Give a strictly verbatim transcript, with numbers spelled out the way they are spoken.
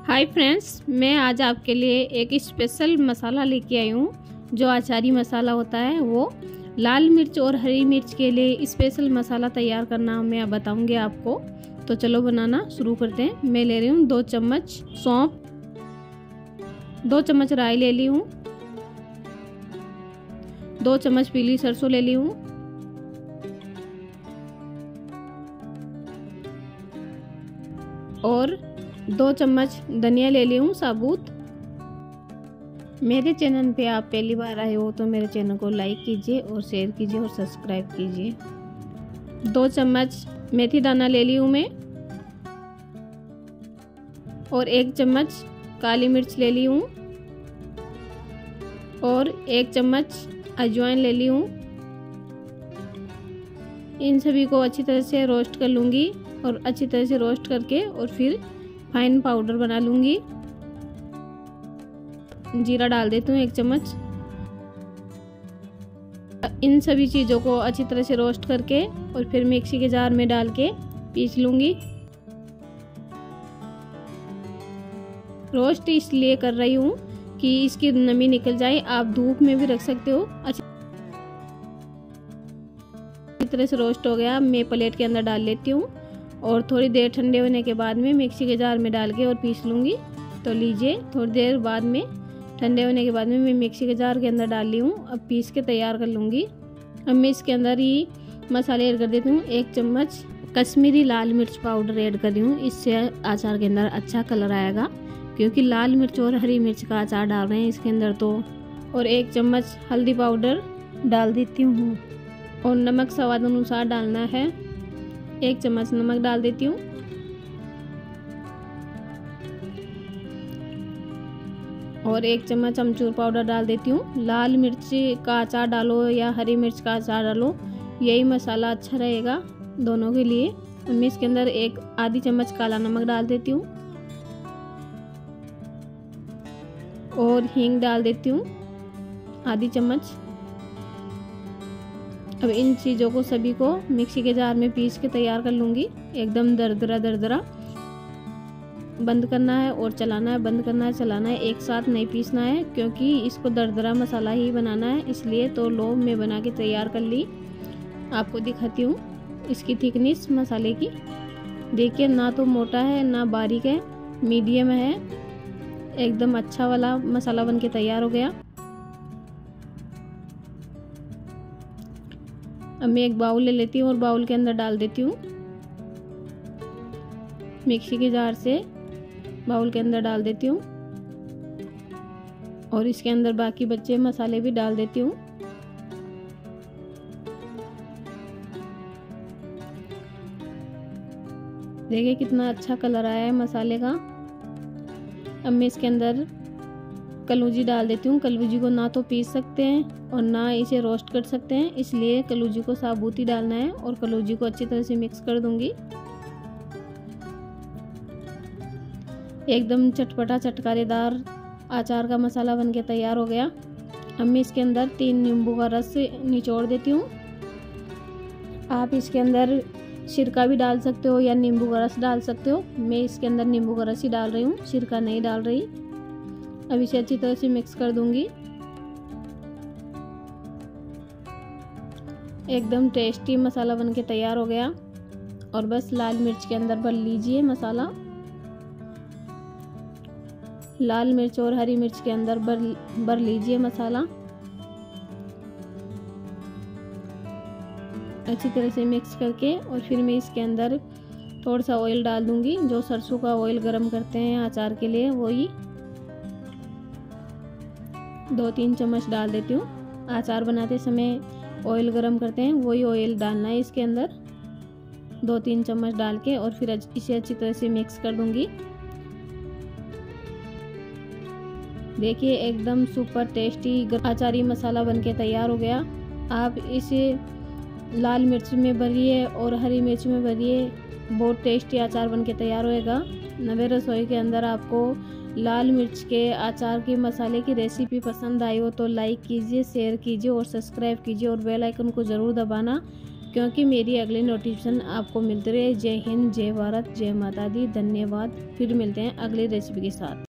Hi friends, मैं आज आपके लिए एक स्पेशल मसाला लेके आई हूँ। जो अचारी मसाला होता है वो लाल मिर्च और हरी मिर्च के लिए स्पेशल मसाला तैयार करना मैं बताऊंगी आपको। तो चलो बनाना शुरू करते हैं। मैं ले रही हूँ दो चम्मच सौंफ, दो चम्मच राई ले ली हूँ, दो चम्मच पीली सरसों ले ली हूँ, और दो चम्मच धनिया ले ली हूँ साबुत। मेरे चैनल पे आप पहली बार आए हो तो मेरे चैनल को लाइक कीजिए और शेयर कीजिए और सब्सक्राइब कीजिए। दो चम्मच मेथी दाना ले ली हूँ मैं, और एक चम्मच काली मिर्च ले ली हूँ, और एक चम्मच अजवाइन ले ली हूँ। इन सभी को अच्छी तरह से रोस्ट कर लूँगी और अच्छी तरह से रोस्ट करके और फिर फाइन पाउडर बना लूँगी। जीरा डाल देती हूँ एक चम्मच। इन सभी चीज़ों को अच्छी तरह से रोस्ट करके और फिर मिक्सी के जार में डाल के पीस लूँगी। रोस्ट इसलिए कर रही हूँ कि इसकी नमी निकल जाए। आप धूप में भी रख सकते हो। अच्छी तरह से रोस्ट हो गया। मैं प्लेट के अंदर डाल लेती हूँ और थोड़ी देर ठंडे होने के बाद में मिक्सी के जार में डाल के और पीस लूँगी। तो लीजिए, थोड़ी देर बाद में ठंडे होने के बाद में मैं मिक्सी के जार के अंदर डाल ली हूँ। अब पीस के तैयार कर लूँगी। अब मैं इसके अंदर ही मसाले ऐड कर देती हूँ। एक चम्मच कश्मीरी लाल मिर्च पाउडर ऐड कर रही हूँ। इससे अचार के अंदर अच्छा कलर आएगा, क्योंकि लाल मिर्च और हरी मिर्च का अचार डाल रहे हैं इसके अंदर तो। और एक चम्मच हल्दी पाउडर डाल देती हूँ, और नमक स्वाद अनुसार डालना है। एक चम्मच नमक डाल देती हूँ, और एक चम्मच अमचूर पाउडर डाल देती हूँ। लाल मिर्च का अचार डालो या हरी मिर्च का अचार डालो, यही मसाला अच्छा रहेगा दोनों के लिए। मैं इसके अंदर एक आधी चम्मच काला नमक डाल देती हूँ, और हींग डाल देती हूँ आधी चम्मच। अब इन चीज़ों को सभी को मिक्सी के जार में पीस के तैयार कर लूँगी। एकदम दरदरा दरदरा। बंद करना है और चलाना है, बंद करना है चलाना है, एक साथ नहीं पीसना है, क्योंकि इसको दरदरा मसाला ही बनाना है। इसलिए तो लो मैं बना के तैयार कर ली। आपको दिखाती हूँ इसकी थिकनेस मसाले की। देखिए, ना तो मोटा है ना बारीक है, मीडियम है। एकदम अच्छा वाला मसाला बन के तैयार हो गया। अब मैं एक बाउल ले लेती हूँ और बाउल के अंदर डाल देती हूँ। मिक्सी के जार से बाउल के अंदर डाल देती हूँ, और इसके अंदर बाकी बचे मसाले भी डाल देती हूँ। देखिए कितना अच्छा कलर आया है मसाले का। अब मैं इसके अंदर कलौंजी डाल देती हूँ। कलौंजी को ना तो पीस सकते हैं और ना इसे रोस्ट कर सकते हैं, इसलिए कलौंजी को साबुत ही डालना है, और कलौंजी को अच्छी तरह से मिक्स कर दूंगी। एकदम चटपटा चटकारेदार अचार का मसाला बनके तैयार हो गया। अब मैं इसके अंदर तीन नींबू का रस निचोड़ देती हूँ। आप इसके अंदर सिरका भी डाल सकते हो या नींबू का रस डाल सकते हो। मैं इसके अंदर नींबू का रस ही डाल रही हूँ, सिरका नहीं डाल रही। अब इसे अच्छी तरह से मिक्स कर दूंगी। एकदम टेस्टी मसाला बनके तैयार हो गया। और बस लाल मिर्च के अंदर भर लीजिए मसाला। लाल मिर्च और हरी मिर्च के अंदर भर भर लीजिए मसाला। अच्छी तरह से मिक्स करके और फिर मैं इसके अंदर थोड़ा सा ऑयल डाल दूंगी। जो सरसों का ऑयल गरम करते हैं अचार के लिए, वही दो तीन चम्मच डाल देती हूँ। अचार बनाते समय ऑयल गरम करते हैं, वही ऑयल डालना है इसके अंदर। दो तीन चम्मच डाल के और फिर इसे अच्छी तरह से मिक्स कर दूंगी। देखिए एकदम सुपर टेस्टी अचारी मसाला बनके तैयार हो गया। आप इसे लाल मिर्च में भरिए और हरी मिर्च में भरिए, बहुत टेस्टी अचार बनके तैयार होएगा। नवे रसोई के अंदर आपको लाल मिर्च के अचार की मसाले की रेसिपी पसंद आई हो तो लाइक कीजिए, शेयर कीजिए और सब्सक्राइब कीजिए, और बेल आइकन को ज़रूर दबाना। क्योंकि मेरी अगली नोटिफिकेशन आपको मिलती रहे। जय हिंद, जय भारत, जय माता दी, धन्यवाद। फिर मिलते हैं अगली रेसिपी के साथ।